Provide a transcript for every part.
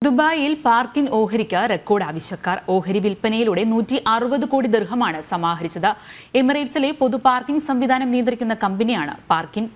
ദുബായിൽ Parkin ഓഹരിക്ക് record ആവശ്യക്കാർ. ഓഹരി വിൽപ്പനയിലൂടെ 160 കോടി ദിർഹമാണ് സമാഹരിച്ചത്. എമിറേറ്റ്സിലെ പൊതു പാർക്കിംഗ് സംവിധാനം നിയന്ത്രിക്കുന്ന കമ്പനിയാണ് പാർക്കിൻ.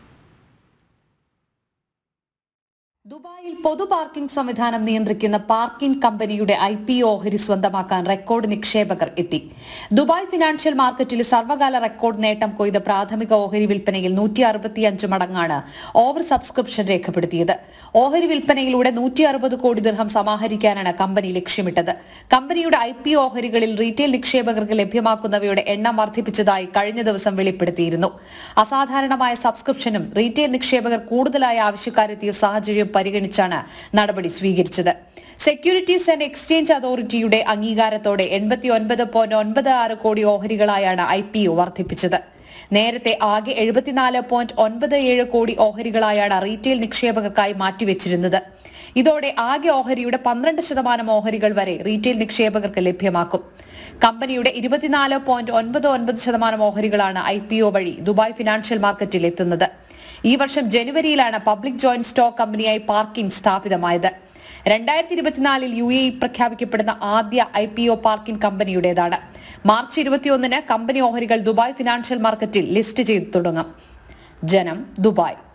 ദുബായിൽ പൊതു പാർക്കിംഗ് സംവിധാനം നിയന്ത്രിക്കുന്ന പാർക്കിൻ കമ്പനിയുടെ IPO ഓഹരി സ്വന്തമാക്കാൻ റെക്കോർഡ് നിക്ഷേപകർ എത്തി. ദുബായ് ഫിനാൻഷ്യൽ മാർക്കറ്റിൽ സർവകാല റെക്കോർഡ് നേട്ടം കൊയ്ത പ്രാഥമിക ഓഹരി വിൽപ്പനയിൽ 165 മടങ്ങാണ് ഓവർ സബ്സ്ക്രിപ്ഷൻ രേഖപ്പെടുത്തിയത്. ഓഹരി വിൽപ്പനയിലൂടെ 160 കോടി ദിർഹം സമാഹരിക്കാനാണ് കമ്പനി ലക്ഷ്യമിട്ടത്. കമ്പനിയുടെ IPO ഓഹരികളിൽ റീറ്റെയിൽ നിക്ഷേപകർക്ക് ലഭ്യമാക്കുന്നവയുടെ എണ്ണം വർദ്ധിപ്പിച്ചതായി കഴിഞ്ഞ ദിവസം വെളിപ്പെടുത്തിയിരുന്നു. അസാധാരണമായ സബ്സ്ക്രിപ്ഷനും റീറ്റെയിൽ നിക്ഷേപകർ കൂടുതലായ ആവശ്യക്കാരെത്തിയ സാഹചര്യം പരിഗണിച്ചാണ് നടപടി സ്വീകരിച്ചത്. സെക്യൂരിറ്റീസ് ആൻഡ് എക്സ്ചേഞ്ച് അതോറിറ്റിയുടെ അംഗീകാരത്തോടെ 89.96 കോടി ഓഹരികളായാണ് IPO വർദ്ധിപ്പിച്ചത്. നേരത്തെ ആകെ 74.97 കോടി ഓഹരികളായാണ് റീറ്റെയിൽ നിക്ഷേപകർക്കായി മാറ്റിവെച്ചിരുന്നത്. ഇതോടെ ആകെ ഓഹരിയുടെ 12% ഓഹരികൾ വരെ റീറ്റെയിൽ നിക്ഷേപകർക്ക് ലഭ്യമാക്കും. കമ്പനിയുടെ 24.99% ഓഹരികളാണ് IPO വഴി ദുബായ് ഫിനാൻഷ്യൽ മാർക്കറ്റിൽ എത്തുന്നത്. ഈ വർഷം ജനുവരിയിലാണ് പബ്ലിക് ജോയിന്റ് സ്റ്റോക്ക് കമ്പനിയായി പാർക്കിൻ സ്ഥാപിതമായത്. 2024 UAE പ്രഖ്യാപിക്കപ്പെടുന്ന ആദ്യ IPO പാർക്കിൻ കമ്പനിയുടേതാണ്. മാർച്ച് 21 കമ്പനി ഓഹരികൾ ദുബായ് ഫിനാൻഷ്യൽ മാർക്കറ്റിൽ ലിസ്റ്റ് ചെയ്തു തുടങ്ങും. ജനം, ദുബായ്.